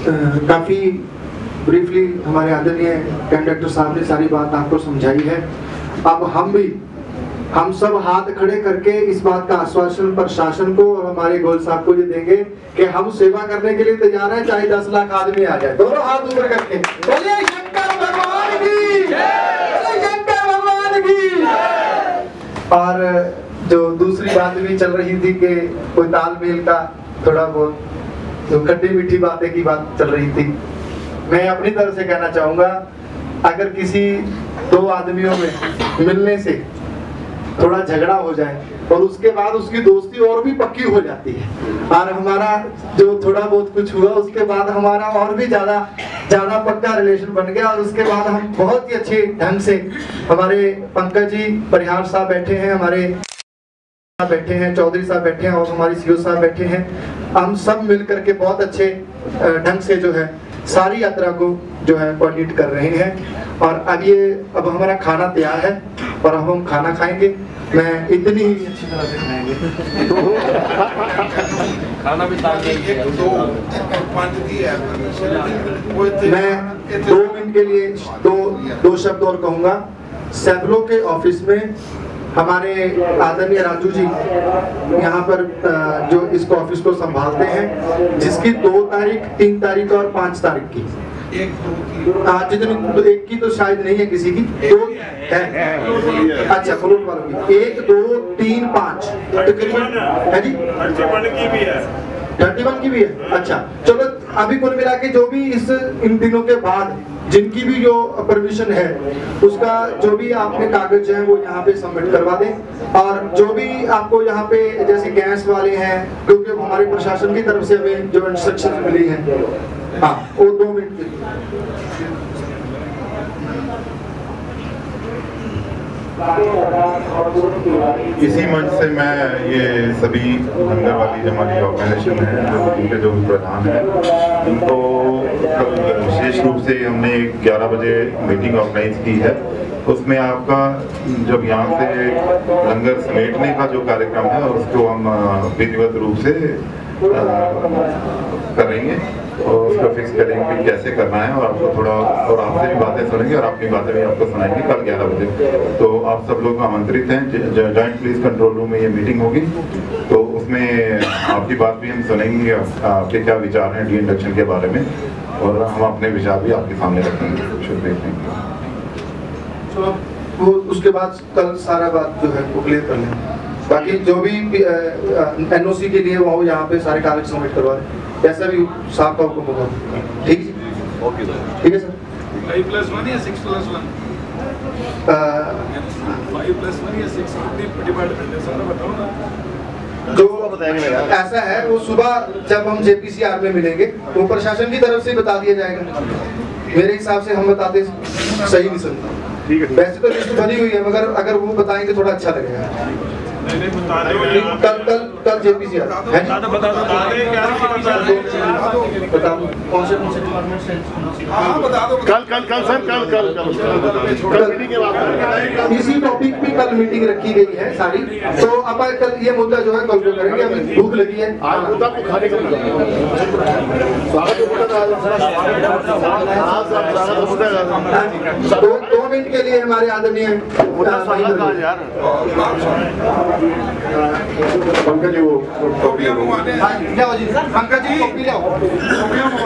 काफ़ी ब्रीफली हमारे आदरणीय कंडक्टर साहब ने सारी बात आपको समझाई है। अब हम सब हाथ खड़े करके इस बात का आश्वासन प्रशासन को और हमारे गोयल साहब को ये देंगे कि हम सेवा करने के लिए तैयार हैं, चाहे 10 लाख आदमी आ जाए। दोनों हाथ ऊपर करके बोलिए शंकर भगवान की जय, शंकर भगवान की जय। और जो दूसरी बात भी चल रही थी कि कोई तालमेल का थोड़ा बहुत जो खट्टी मीठी बातें की बात चल रही थी, मैं अपनी तरफ से कहना चाहूंगा, अगर किसी दो आदमियों में मिलने से थोड़ा झगड़ा हो जाए और उसके बाद उसकी दोस्ती और भी पक्की हो जाती है, और हमारा जो थोड़ा बहुत कुछ हुआ उसके बाद हमारा और भी ज्यादा पक्का रिलेशन बन गया, और उसके बाद हम बहुत ही अच्छे ढंग से, हमारे पंकज जी परिहार साहब बैठे हैं, हमारे बैठे हैं, चौधरी साहब बैठे हैं और हमारे सीओ साहब बैठे हैं, हम सब मिलकर के बहुत अच्छे ढंग से जो है सारी यात्रा को जो है कोऑर्डिनेट कर रहे हैं। और अब हमारा खाना तैयार है और अब हम खाना खाएंगे। मैं इतनी ही अच्छी तरह से खाएंगे खाना भी मैं 2 मिनट के लिए दो शब्द और कहूँगा। सैबलों के ऑफिस में हमारे आदरणीय राजू जी यहाँ पर जो इस ऑफिस को संभालते हैं, जिसकी 2 तारीख, 3 तारीख और 5 तारीख की, जितनी एक की तो शायद नहीं है, किसी की 2 है। अच्छा, फ्रूट वालों की 1, 2, 3, 5 तकरीबन है जी, 31 की भी है। अच्छा चलो, अभी कुल मिला के जो भी इन दिनों के बाद जिनकी भी जो परमिशन है उसका जो भी आपने कागज है वो यहाँ पे सबमिट करवा दें। और जो भी आपको यहाँ पे जैसे गैस वाले हैं, क्योंकि हमारे प्रशासन की तरफ से हमें जो इंस्ट्रक्शन मिली है, हाँ वो 2 मिनट इसी मंच से मैं ये सभी लंगर वाली हमारी ऑर्गेनाइजेशन है, उनके जो प्रधान हैं, उनको विशेष रूप से हमने 11 बजे मीटिंग ऑर्गेनाइज की है। उसमें आपका जब यहाँ से लंगर समेटने का जो कार्यक्रम है उसको हम विधिवत रूप से करेंगे और उसको फिक्स करेंगे कि कैसे करना है, और आपको थोड़ा और आपसे भी बातें सुनेंगे और अपनी बातें भी आपको सुनाएंगे कल 11 बजे। तो आप सब लोग आमंत्रित हैं। जॉइंट पुलिस कंट्रोल रूम में ये मीटिंग होगी, तो उसमें आपकी बात भी हम सुनेंगे, आपके क्या विचार हैं डी इंडक्शन के बारे में, और हम अपने विचार भी आपके सामने रखेंगे। शुक्रिया। तो वो उसके बाद कल सारा बात जो है वो क्लियर कर लें। बाकी जो भी एनओसी के लिए वो यहाँ पे सारे कागज सबमिट करवा दें, जैसा भी साहब का हुक्म होगा। ठीक है, ओके, ठीक है सर। 5+1 या 6+1? 5+1 या 6 डिपार्टमेंट है सारा बताओ ना। जो ऐसा है वो सुबह जब हम JPCR में मिलेंगे वो प्रशासन की तरफ से बता दिया जाएगा। मेरे हिसाब से हम बताते सही नहीं समझता। वैसे तो लिस्ट बनी हुई है, मगर अगर वो बताएंगे थोड़ा अच्छा लगेगा। कल JPCR है, कौन से डिपार्टमेंट से? कल मीटिंग के बाद इसी टॉपिक पे कल मीटिंग रखी गई है सारी। तो अब कल ये मुद्दा जो है कल को करेंगे। हमें भूख लगी है, मुद्दा को खाने का स्वागत। 2 मिनट के लिए हमारे आदरणीय पंकज जी वो पंकज जी कॉपी लाओ।